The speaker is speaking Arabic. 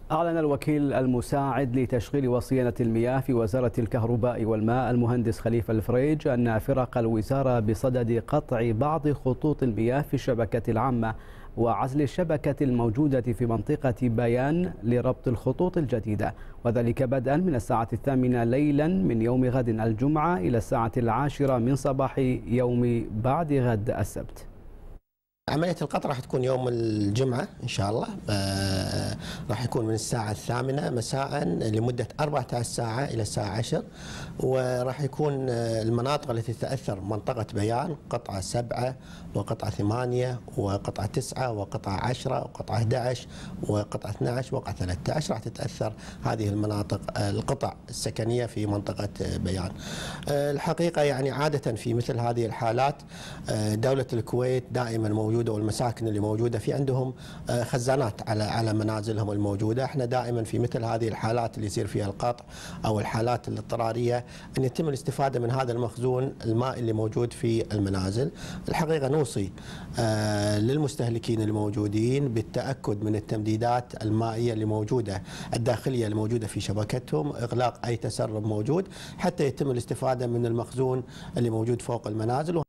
أعلن الوكيل المساعد لتشغيل وصيانة المياه في وزارة الكهرباء والماء المهندس خليفة الفريج أن فرق الوزارة بصدد قطع بعض خطوط المياه في الشبكة العامة وعزل الشبكة الموجودة في منطقة بيان لربط الخطوط الجديدة، وذلك بدءا من الساعة 8 ليلا من يوم غد الجمعة إلى الساعة 10 من صباح يوم بعد غد السبت. عملية القطع راح تكون يوم الجمعة إن شاء الله، راح يكون من الساعة 8 مساء لمدة 14 ساعة إلى الساعة 10، وراح يكون المناطق التي تتأثر منطقة بيان قطعة 7 وقطعة 8 وقطعة 9 وقطعة 10 وقطعة 11 وقطعة 12 وقطعة 13 راح تتأثر هذه المناطق القطع السكنية في منطقة بيان. الحقيقة يعني عادة في مثل هذه الحالات دولة الكويت دائما موجودة، والمساكن اللي موجودة في عندهم خزانات على منازلهم الموجودة. احنا دائما في مثل هذه الحالات اللي يصير فيها القطع او الحالات الاضطرارية ان يتم الاستفادة من هذا المخزون المائي اللي موجود في المنازل. الحقيقة نوصي للمستهلكين الموجودين بالتأكد من التمديدات المائية اللي موجودة الداخلية اللي موجودة في شبكتهم، اغلاق اي تسرب موجود حتى يتم الاستفادة من المخزون اللي موجود فوق المنازل.